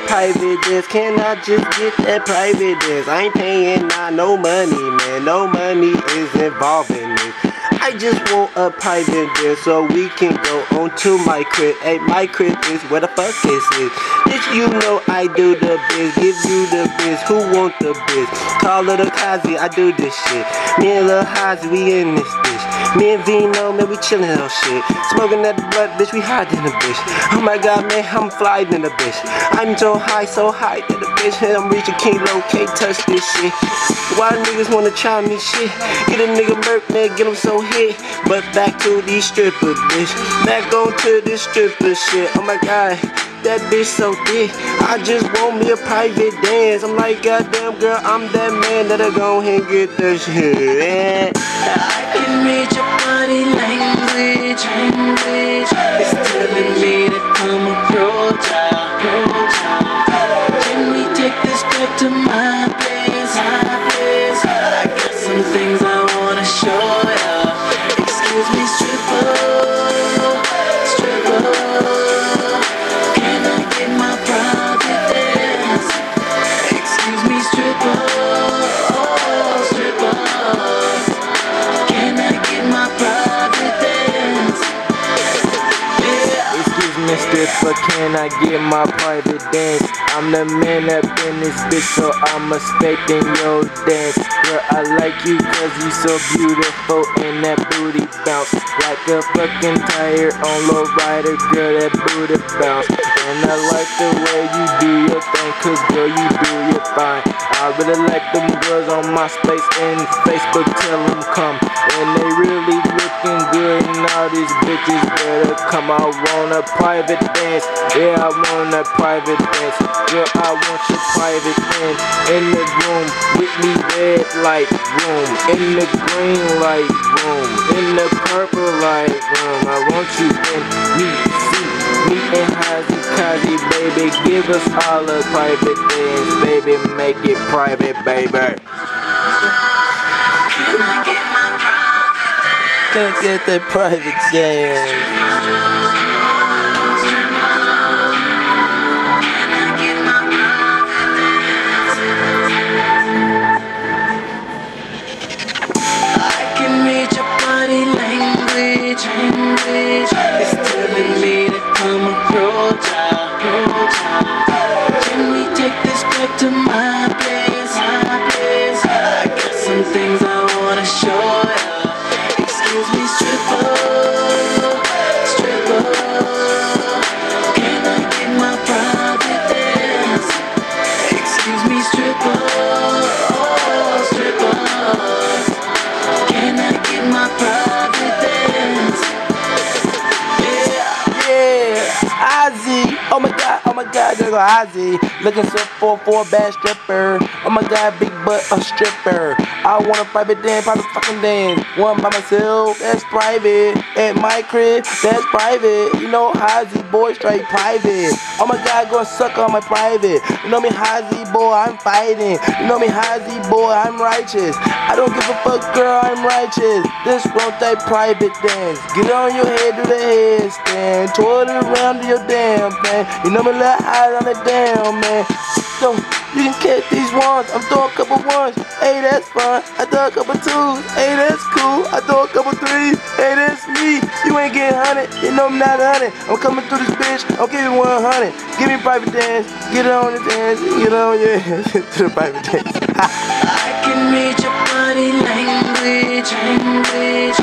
private dance? Can I just get that private dance? I ain't paying no money, man. No money is involved in this. I just want a private dance so we can go on to my crib. Hey, my crib is where the fuck is it? Bitch, you know I do the biz, give you the biz. Who want the biz? Call Lil Kazi, I do this shit. Me and Lil Hazy, we in this bitch. Me and Vino, man, we chillin' on shit. Smoking that blood, bitch, we hot in the bitch. Oh my god, man, I'm fly in the bitch. I'm so high that the bitch, I'm reaching kilo, can't touch this shit. Why niggas wanna try me shit? Get a nigga murk, man, get him so hit. But back to these strippers, bitch. Back on to this stripper shit. Oh my god, that bitch so thick. I just want me a private dance. I'm like, goddamn girl, I'm that man that'll go ahead and get the shit. I can read your body language. It's telling me to come approach. Can we take this back to my place? I got some things I wanna show ya. Excuse me, stripper. Can I get my private dance? Excuse me, stripper. Can I get my private dance? Yeah. Excuse me, stripper, can I get my private dance? I'm the man up in this bitch, so I'm expecting your dance. Girl, I like you cause you so beautiful and that booty bounce like a fucking tire on low rider, girl, that booty bounce. And I like the way you do your thing, cause girl, you do your fine. I really like them girls on MySpace and Facebook, tell them come. And they really looking good and all these bitches better come. I want a private dance, yeah, I want a private dance. Girl, I want your private dance in the room with me, red light room, in the green light room, in the purple light room. I want you in me, see me and Hazy Kazi, baby. Give us all a private dance, baby. Make it private, baby. Can I get my private dance? Can't get that private dance. It's telling me to come approach. Can we take this back to my place? I got some things I wanna show ya. Excuse me, stripper. Can I get my private dance? Excuse me, stripper. Can I get my private dance? Ozzy, oh my god, there go Ozzy. Looking so for a bad stripper. Oh my god, big butt, a stripper. I want a private dance, private fucking dance. One by myself, that's private. At my crib, that's private. You know, Ozzy boy, straight private. Oh my god, gonna suck on my private. You know me, Ozzy boy, I'm fighting. You know me, Ozzy boy, I'm righteous. I don't give a fuck, girl, I'm righteous. This won't that private dance. Get on your head, do the headstand. Twirl it around to your damn thing. You know me, let high on the damn man. So you can catch these ones. I'm throwing a couple ones. Hey, that's fun. I throw a couple twos. Hey, that's cool. I throw a couple threes. Hey, that's me. You ain't getting 100. You know I'm not 100. I'm coming through this bitch. I'm giving 100. Give me private dance. Get on the dance. Get on your to the private dance. I can read your body language.